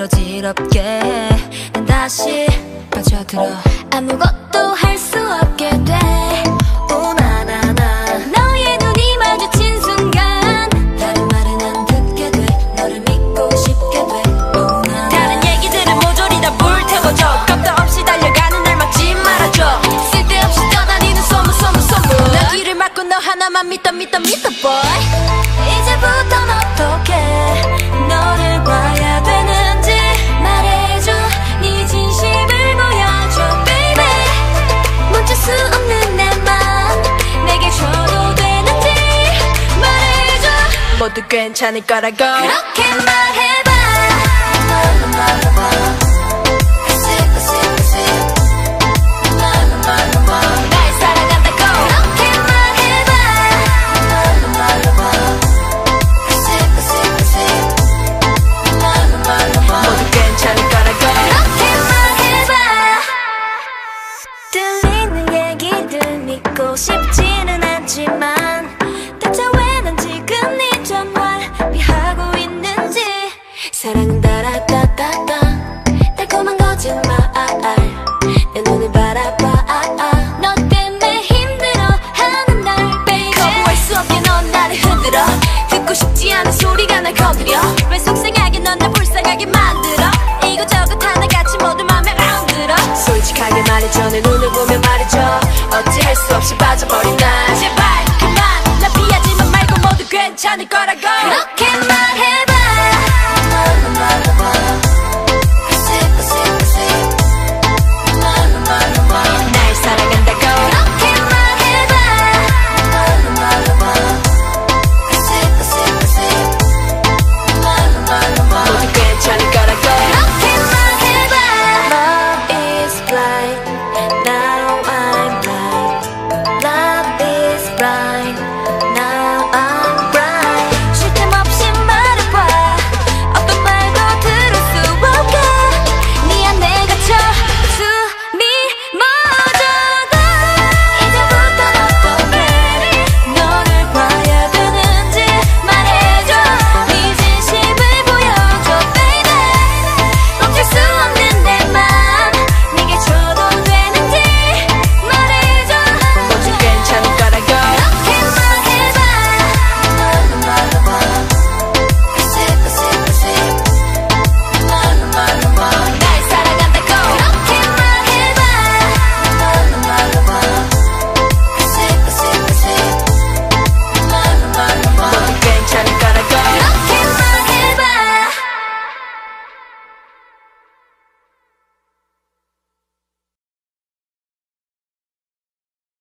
어지럽게 난 다시 빠져들어. 아무것도 할 수 없게 돼. 오나나나 너의 눈이 마주친 순간 다른 말은 안 듣게 돼. 너를 믿고 싶게 돼. 오나나 다른 얘기들은 모조리 다 불태워줘. 겁도 없이 달려가는 날 막지 말아줘. 쓸데없이 떠다니는 소문 너 귀를 막고 너 하나만 믿어 boy. 이제부턴 어떻게 너를 봐야 되는지 말해줘. 네 진심을 보여줘 baby. 멈출 수 없는 내 맘 내게 줘도 되는지 말해줘. 모두 괜찮을 거라고 그렇게 말해봐. 날 사랑한다고 그렇게 말해봐. 모두 괜찮을 거라고 그렇게 말해봐. 들리는 얘기들 믿고 싶지는 않지만 대체 왜 난 지금 네 전화를 피하고 있는지. 사랑은 따라따따따 달콤한 거짓말. 내 눈을 바라봐. 너 때문에 힘들어하는 날 baby. 거부할 수 없게 넌 나를 흔들어. 듣고 싶지 않은 소리가 날 거들여. 왜 속상하게 넌 날 불쌍하게 만들어. 이것저것 하나같이 모두 맘에 안 들어. 솔직하게 말해줘. 내 눈을 보며 말해줘. 어찌할 수 없이 빠져버린 날 제발 그만 나 피하지만 말고 모두 괜찮을 거라고.